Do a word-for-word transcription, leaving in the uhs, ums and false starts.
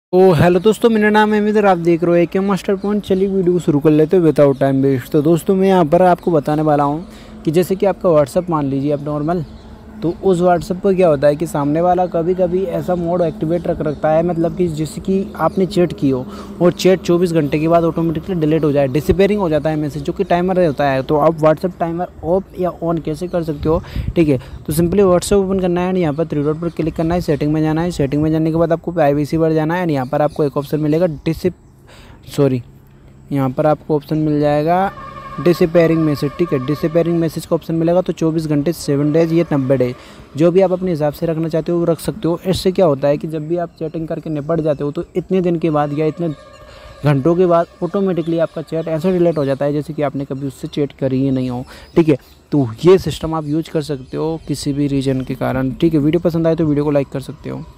ओ hello दोस्तों, मेरा नाम है अमित और आप देख रहे हो ए के मास्टर पॉइंट। चलिए वीडियो को शुरू कर लेते हैं विदाउट टाइम वेस्ट। तो दोस्तों मैं यहाँ पर आपको बताने वाला हूँ कि जैसे कि आपका व्हाट्सअप मान लीजिए आप नॉर्मल, तो उस व्हाट्सअप पर क्या होता है कि सामने वाला कभी कभी ऐसा मोड एक्टिवेट रख रखता है, मतलब कि जैसे कि आपने चैट की हो और चैट चौबीस घंटे के बाद ऑटोमेटिकली डिलीट हो जाए, डिसअपीयरिंग हो जाता है मैसेज, जो कि टाइमर होता है। तो आप व्हाट्सअप टाइमर ऑफ या ऑन कैसे कर सकते हो, ठीक है। तो सिंपली व्हाट्सअप ओपन करना है, यहाँ पर थ्री डॉट पर क्लिक करना है, सेटिंग में जाना है। सेटिंग में जाने के बाद आपको प्राइवेसी पर जाना है एंड यहाँ पर आपको एक ऑप्शन मिलेगा डिस सॉरी यहाँ पर आपको ऑप्शन मिल जाएगा डिसअपीयरिंग मैसेज, ठीक है। डिसअपीयरिंग मैसेज का ऑप्शन मिलेगा, तो चौबीस घंटे सेवन डेज या नब्बे डेज जो भी आप अपने हिसाब से रखना चाहते हो वो रख सकते हो। इससे क्या होता है कि जब भी आप चैटिंग करके निपट जाते हो तो इतने दिन के बाद या इतने घंटों के बाद ऑटोमेटिकली आपका चैट ऐसा डिलीट हो जाता है जैसे कि आपने कभी उससे चैट करी ही नहीं हो, ठीक है। तो ये सिस्टम आप यूज कर सकते हो किसी भी रीजन के कारण, ठीक है। वीडियो पसंद आए तो वीडियो को लाइक कर सकते हो।